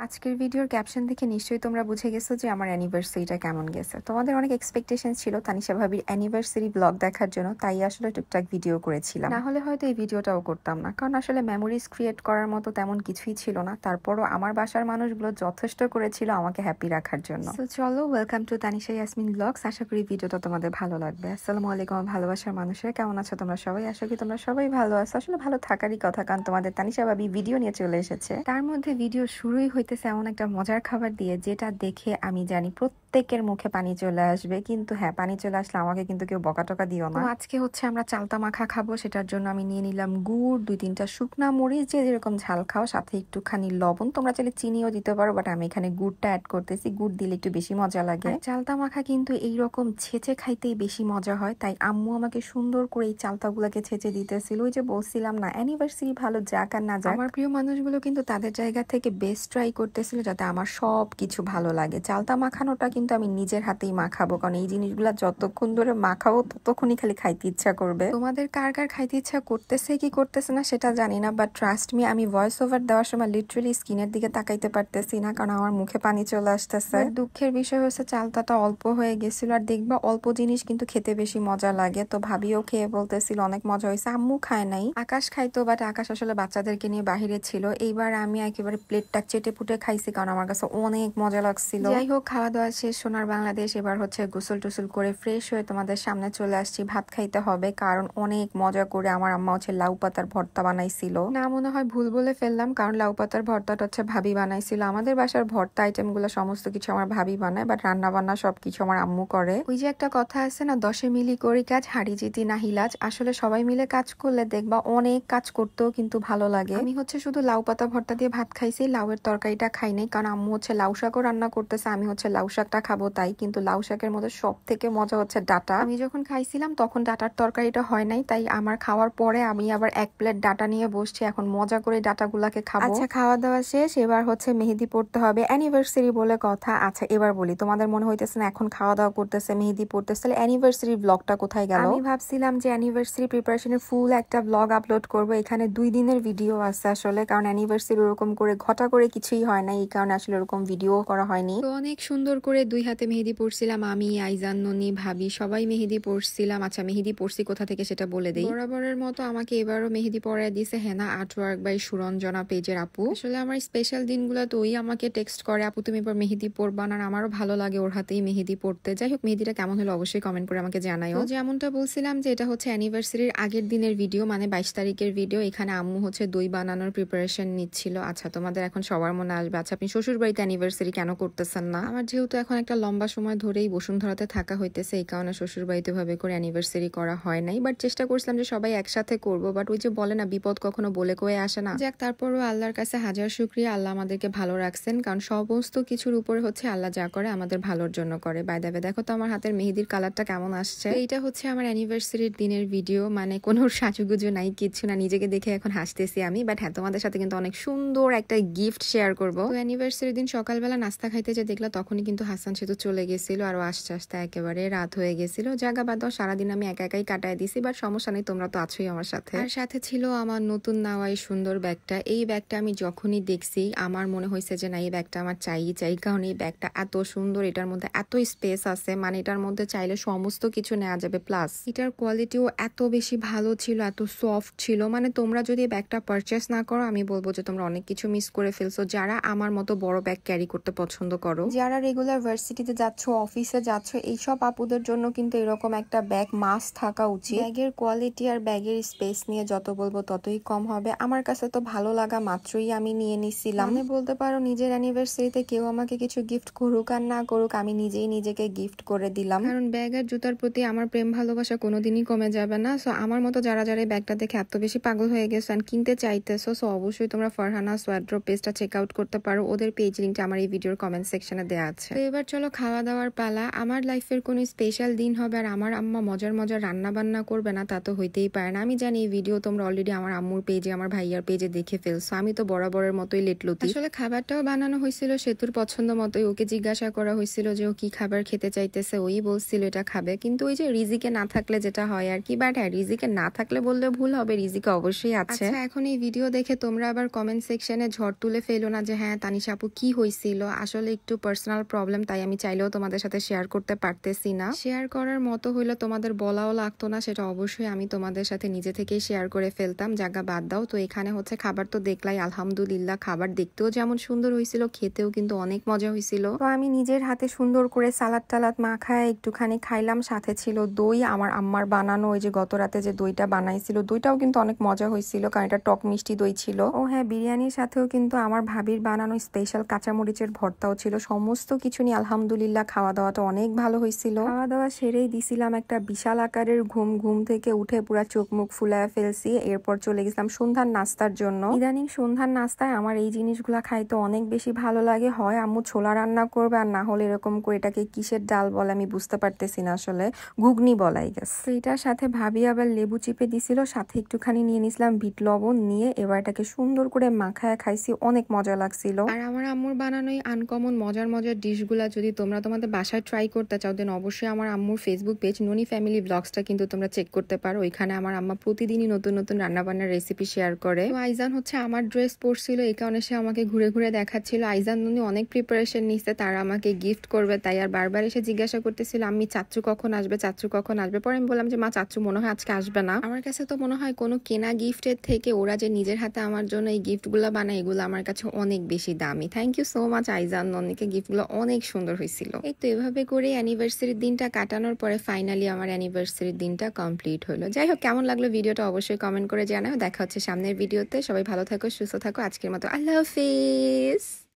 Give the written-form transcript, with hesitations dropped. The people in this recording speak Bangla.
আজকের ভিডিওর ক্যাপশন দেখে নিশ্চয়ই তোমরা বুঝে গেছো যে আমার অ্যানিভার্সারিটা কেমন গেছে। তোমাদের অনেক এক্সপেকটেশন ছিল তানিশা ভাবির অ্যানিভার্সারি ব্লগ দেখার জন্য, তাই আসলে টুকটাক ভিডিও করেছিলাম। না হলে হয়তো এই ভিডিওটাও করতাম না, কারণ আসলে মেমোরিজ ক্রিয়েট করার মতো তেমন কিছুই ছিল না। তারপরও আমার বাসার মানুষগুলো যথেষ্ট করেছিল আমাকে হ্যাপি রাখার জন্য। তো চলো, welcome to Tanisha Yasmin vlogs. আশা করি ভিডিওটা তোমাদের ভালো লাগবে। আসসালামু আলাইকুম ভালোবাসার মানুষেরা, কেমন আছো তোমরা সবাই? আশা করি তোমরা সবাই ভালো আছো। আসলে ভালো থাকারই কথা, কারণ তোমাদের তানিশা ভাবি ভিডিও নিয়ে চলে এসেছে। তার মধ্যে ভিডিও শুরুই হইতেছে এমন একটা মজার খাবার দিয়ে, যেটা দেখে আমি জানি প্রত্যেকের মুখে পানি চলে আসবে। কিন্তু হ্যাঁ, পানি চলে আসলে আমাকে কিন্তু কেউ বকাটকা দিও না। আজকে হচ্ছে আমরা চালতা মাখা খাবো, সেটার জন্য আমি নিয়ে নিলাম গুড়, 2-3টা শুকনা মরিচ, যে যেরকম ঝাল খাও, সাথে একটুখানি লবণ। তোমরা চাইলে চিনিও দিতে পারো, বাট আমি এখানে গুড়টা অ্যাড করতেছি। গুড় দিলে একটু বেশি মজা লাগে। চালতা মাখা কিন্তু এইরকম ছেঁচে খাইতেই বেশি মজা হয়, তাই আম্মু আমাকে সুন্দর করে এই চালতাগুলোকে ছেঁচে দিতেছিল। ওই যে বলছিলাম না, অ্যানিভার্সারি ভালো যাক আর না যাক, আমার প্রিয় মানুষগুলো কিন্তু তাদের জায়গা থেকে বেস্ট ট্রাই করতেছিল যাতে আমার সব কিছু ভালো লাগে। চালতা মাখানোটা কিন্তু আমি নিজের হাতেই মাখাবো, কারণ এই জিনিসগুলা যতক্ষণ ধরে মাখাবো ততক্ষণই খালি খাইতে ইচ্ছা করবে। তোমাদের কার কার খাইতে ইচ্ছা করতেছে কি করতেছে না সেটা জানি না, বাট ট্রাস্ট মি, আমি ভয়েস ওভার দেওয়ার সময় লিটারালি স্কিনের দিকে তাকাইতে পারতেছি না, কারণ আমার মুখে পানি চলে আসতেছে। দুঃখের বিষয় হচ্ছে চালতাটা অল্প হয়ে গেছিল। আর দেখবা অল্প জিনিস কিন্তু খেতে বেশি মজা লাগে। তো ভাবিও খেয়ে বলতেছিল অনেক মজা হয়েছে। আম্মু খায় নাই, আকাশ খাইতো, বাট আকাশ আসলে বাচ্চাদেরকে নিয়ে বাহিরে ছিল। এইবার আমি একেবারে প্লেটটা চেটে পুটে খাইছি, কারণ আমার কাছে অনেক মজা লাগছিল। যাই হোক, খাওয়া দাওয়া শেষ সোনার বাংলাদেশ। এবার হচ্ছে গোসল টোসল করে ফ্রেশ হয়ে তোমাদের সামনে চলে আসছি। ভাত খাইতে হবে, কারণ অনেক মজা করে আমার আম্মা হচ্ছে লাউ পাতার ভর্তা বানাইছিল। না, মনে হয় ভুল বলে ফেললাম, কারণ লাউ পাতার ভর্তাটা হচ্ছে ভাবি বানাইছিল। আমাদের বাসার ভর্তা আইটেম গুলো সমস্ত কিছু আমার ভাবি বানায়, বাট রান্না বান্না সবকিছু আমার আম্মু করে। ওই যে একটা কথা আছে না, 10 মিলি করি কাজ, হাড়ি জিতি না হিলাজ। আসলে সবাই মিলে কাজ করলে দেখবা অনেক কাজ করতেও কিন্তু ভালো লাগে। আমি হচ্ছে শুধু লাউ পাতা ভর্তা দিয়ে ভাত খাইছি, লাউয়ের তরকারিটা খাই নাই, কারণ আম্মু হচ্ছে লাউ শাকও রান্না করতেছে। আমি হচ্ছে লাউ শাকটা খাবো তাই। কিন্তু লাউ শাকের মধ্যে সব থেকে মজা হচ্ছে ডাটা। আমি যখন খাইছিলাম তখন ডাটার তরকারিটা হয় নাই, তাই আমার খাওয়ার পরে আমি আবার 1 প্লেট ডাটা নিয়ে বসছি। এখন মজা করে ডাটাগুলাকে খাবো। আচ্ছা, খাওয়া দাওয়া শেষ, এবার হচ্ছে মেহেদি পড়তে হবে। অ্যানিভার্সারি বলে কথা। আচ্ছা, এবার বলি, তোমাদের মনে হইতেছে না এখন খাওয়া দাওয়া করতেছে মেহেদি পড়তেছে, অ্যানিভার্সারি ব্লগটা কোথায় গেল? আমি ভাবছিলাম যে অ্যানিভার্সারি প্রিপারেশনের ফুল একটা ব্লগ আপলোড করবো। এখানে 2 দিনের ভিডিও আছে আসলে, কারণ অ্যানিভার্সারি ওরকম করে ঘটা করে কিছুই হয় না, এই কারণে আসলে ওরকম ভিডিও করা হয়নি। তো অনেক সুন্দর করে 2 হাতে মেহেদি পড়ছিলাম আমি, আইজান, ননি, ভাবি, সবাই মেহেদি পড়ছিলাম। আচ্ছা, মেহেদি পড়ছি কোথা থেকে সেটা বলে দেই। বরাবরের মতো আমাকে এবারও মেহেদি পড়ায় দিয়েছে হেনা আর্টওয়ার্ক বাই সুরঞ্জনা পেজের আপু। আসলে আমার স্পেশাল দিনগুলো তো ওই আমাকে টেক্সট করে, আপু তুমি এবার মেহেদি পড়বা না, আর আমারও ভালো লাগে ওর হাতেই মেহেদি পড়তে। যাই হোক, মেহেদিটা কেমন হলো অবশ্যই কমেন্ট করে আমাকে জানাইও। যেমনটা বলছিলাম যে এটা হচ্ছে অ্যানিভার্সারির আগের দিনের ভিডিও, মানে 22 তারিখের ভিডিও। এখানে আম্মু হচ্ছে দই বানানোর প্রিপারেশন নিচ্ছিল। আচ্ছা, তোমাদের এখন সবার মনে আসবে, আচ্ছা আপনি শ্বশুর বাড়িতে অ্যানিভার্সারি কেন করতেছেন না? আমার যেহেতু এখন একটা লম্বা সময় ধরেই বসুন্ধরাতে থাকা হইতেছে, এই কারণে শ্বশুর বাড়িতে ভাবে করে অ্যানিভার্সারি করা হয় নাই। বাট চেষ্টা করছিলাম যে সবাই একসাথে করবো, বাট ওই যে বলে না, বিপদ কখনো বলে কয়ে আসে না। যাক, তারপরও আল্লাহর কাছে হাজার শুকরিয়া, আল্লাহ আমাদেরকে ভালো রাখছেন, কারণ সমস্ত কিছুর উপরে হচ্ছে আল্লাহ যা করে আমাদের ভালোর জন্য করে। বাই দ্য ওয়ে, দেখো তো আমার হাতের মেহেদির কালারটা কেমন আসছে। এইটা হচ্ছে আমার অ্যানিভার্সারির দিনের ভিডিও, মানে কোনো সাজুগুজু নাই, কিচ্ছু না। নিজেকে দেখে এখন হাসতেছি আমি, বাট হ্যাঁ, তোমাদের সাথে কিন্তু অনেক সুন্দর একটা গিফট শেয়ার করবো। তো অ্যানিভার্সারির দিন সকালবেলা নাস্তা খাইতে যে দেখলা, তখনই কিন্তু হাসান সেতু চলে গেছিল, আর আস্তে আস্তে একেবারে রাত হয়ে গেছিল। জায়গা বাদ দাও, সারাদিন আমি একা একাই কাটাই দিছি, বাট সমস্যা নেই, তোমরা তো আছোই আমার সাথে। আর সাথে ছিল আমার নতুন নেওয়া এই সুন্দর ব্যাগটা। এই ব্যাগটা আমি যখনই দেখছি আমার মনে হয়েছে যে না, এই ব্যাগটা আমার চাই, কারণ এই ব্যাগটা এত সুন্দর, এটার মধ্যে এত স্পেস আছে, মানে এটার মধ্যে চাইলে সমস্ত কিছু নেওয়া যাবে। প্লাস এটার কোয়ালিটিও এত বেশি ভালো ছিল, এত সফট ছিল। মানে তোমরা যদি এই ব্যাগটা পারচেস না করো, আমি বলবো যে তোমরা অনেক কিছু মিস করে ফেলছো। যারা আমার মতো বড় ব্যাগ ক্যারি করতে পছন্দ করো, যারা রেগুলার ভার্সিটিতে যাচ্ছ, অফিসে যাচ্ছ, এইসব আপুদের জন্য কিন্তু এরকম একটা ব্যাগ মাস্ট থাকা উচিত। ব্যাগের কোয়ালিটি আর ব্যাগের স্পেস নিয়ে যত বলবো ততই কম হবে। আমার কাছে তো ভালো লাগা মাত্রই আমি নিয়ে নিছিলাম। মানে বলতে পারো নিজের অ্যানিভার্সারিতে কেউ আমাকে কিছু গিফট করুক আর না করুক, আমি নিজেই নিজেকে গিফট করে দিলাম। কারণ ব্যাগ আর জুতার প্রতি আমার প্রেম ভালোবাসা কোনোদিনই কমে যাবে না। সো আমার মতো যারা যারা ব্যাগটা দেখে এত বেশি পাগল হয়ে গেছো আর কিনতে চাইতেছো, সো অবশ্যই তোমরা ফারহানা ওয়ার্ড্রোব পেজটা চেক আউট করতে পারো। ওদের পেজ লিঙ্কটা আমার এই ভিডিওর কমেন্ট সেকশনে দেওয়া আছে। তো এবার এবার চলো খাওয়া দাওয়ার পালা। আমার লাইফের কোনো স্পেশাল দিন হবে আর আমার আম্মা মজার মজার রান্না বান্না করবে না তা তো হইতেই পারে না। আমি জানি এই ভিডিও তোমরা অলরেডি আমার আম্মুর পেজে আমার ভাইয়ার পেজে দেখে ফেলছো। আমি তো বরাবরের মতোই লেটলুতি। আসলে খাবারটাও বানানো হয়েছিল সেতুর পছন্দ মতোই। ওকে জিজ্ঞাসা করা হয়েছিল যে ও কি খাবার খেতে চাইতেছে, ওই বলছিল এটা খাবে। কিন্তু ওই যে রিজিকে না থাকলে যেটা হয় আর কি, বাট হ্যাঁ রিজিকে না থাকলে বললে ভুল হবে, রিজিকে অবশ্যই আছে। আচ্ছা এখন এই ভিডিও দেখে তোমরা আবার কমেন্ট সেকশনে ঝড় তুলে ফেলো না যে হ্যাঁ তানিশা আপু কি হয়েছিল। আসলে একটু পার্সোনাল প্রবলেম, তাই আমি চাইলেও তোমাদের সাথে শেয়ার করতে পারতেছি না। শেয়ার করার মতো হইলে তোমাদের বলাও লাগতো না, সেটা অবশ্যই আমি তোমাদের সাথে নিজে থেকেই শেয়ার করে ফেলতাম। জায়গা বাদ দাও। তো এখানে হচ্ছে খাবার তো দেখলাই, আলহামদুলিল্লাহ খাবার দেখতেও যেমন সুন্দর হয়েছিল খেতেও কিন্তু অনেক মজা হয়েছিল। তো আমি নিজের হাতে সুন্দর করে সালাদ টালাদ মাখায় একটুখানি খাইলাম, সাথে ছিল দই, আমার আম্মার বানানো ওই যে গত রাতে যে দইটা বানাইছিল, দইটাও কিন্তু অনেক মজা হয়েছিল কারণ এটা টক মিষ্টি দই ছিল। ও হ্যাঁ, বিরিয়ানির সাথেও কিন্তু আমার ভাবির বানানো স্পেশাল কাঁচামরিচের ভর্তাও ছিল। সমস্ত কিছু নিয়ে আলহামদুলিল্লাহ খাওয়া দাওয়াটা অনেক ভালো হয়েছিল। খাওয়া দাওয়া সেরেই দিছিলাম একটা বিশাল আকারের ঘুম থেকে উঠে পুরা চোখ মুখ ফুলায় ফেলছি। এরপর চলে গেছিলাম সন্ধ্যার নাস্তার জন্য। ইদানিং সন্ধ্যার নাস্তায় আমার এই জিনিসগুলা খাইতে অনেক বেশি ভালো লাগে। হয় আম্মু ছোলা রান্না করবে আর না হলে এরকম করে এটাকে কিসের ডাল বলে আমি বুঝতে পারতেছি না, আসলে ঘুগনি বলাই গেছে। তো এটার সাথে ভাবি আবার লেবু চিপে দিছিল, সাথে একটুখানি নিয়ে নিছিলাম বিট লবণ, নিয়ে এবার এটাকে সুন্দর করে মাখায় খাইছি, অনেক মজা লাগছিল। আর আমার আম্মুর বানানোই আনকমন মজার মজার ডিশগুলা যদি তোমরা তোমাদের বাসায় ট্রাই করতে চাও দেন অবশ্যই আমার আম্মুর ফেসবুক পেজ ননি ফ্যামিলি ব্লগসটা কিন্তু তোমরা চেক করতে পারো। ওইখানে আমার আম্মা প্রতিদিনই নতুন নতুন রান্না বান্নার রেসিপি শেয়ার করে। তো আইজান হচ্ছে আমার ড্রেস পরছিল, এই কারণে সে আমাকে ঘুরে ঘুরে দেখাচ্ছিল। আইজান ননি অনেক প্রিপারেশন নিচ্ছে, তারা আমাকে গিফট করবে, তাই আর বারবার এসে জিজ্ঞাসা করতেছিল আমি চাচ্চু কখন আসবে, চাচ্চু কখন আসবে। পরে আমি বললাম যে মা চাচ্চু মনে হয় আজকে আসবে না। আমার কাছে তো মনে হয় কোনো কেনা গিফটের থেকে ওরা যে নিজের হাতে আমার জন্য এই গিফটগুলো বানায় এগুলো আমার কাছে অনেক বেশি দামি। Thank you so much Aizan ননিকে, গিফটগুলো অনেক সুন্দর হয়েছিল। এই তো এভাবে করে অ্যানিভার্সারির দিনটা কাটানোর পরে ফাইনালি আমার অ্যানিভার্সারির দিনটা কমপ্লিট হলো। যাই হোক, কেমন লাগলো ভিডিওটা অবশ্যই কমেন্ট করে জানাও। দেখা হচ্ছে সামনের ভিডিওতে। সবাই ভালো থাকো, সুস্থ থাকো। আজকের মতো আল্লাহ হাফিজ।